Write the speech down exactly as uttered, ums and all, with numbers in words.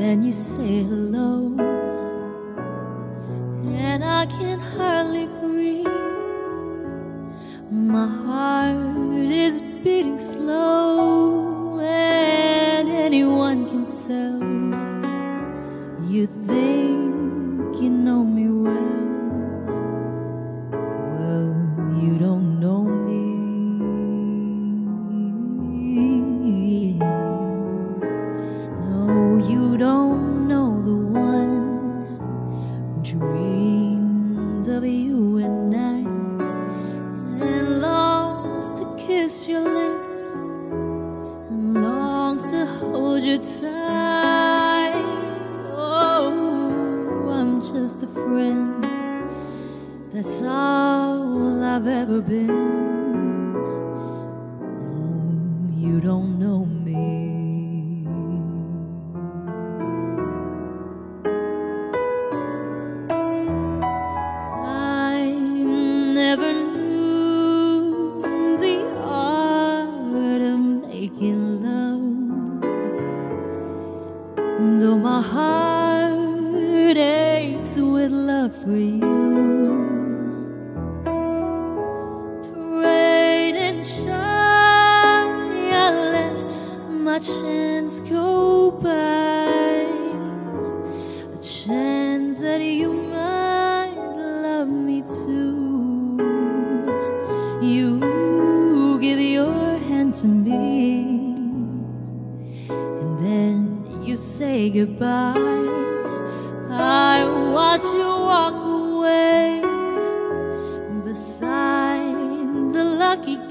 then you say hello, and I can hardly breathe. My heart is beating slow, and anyone can tell. You think you know me well, well, you don't know me. No, you don't know the one who dreams of you and I, and longs to kiss your lips, and longs to hold you tight. Oh, I'm just a friend, that's all I've ever been. No, you don't know me. Though my heart aches with love for you, rain and shine, I let my chance go by, a chance that you might love me too. You give your hand to me, and then you say goodbye. I watch you walk away beside the lucky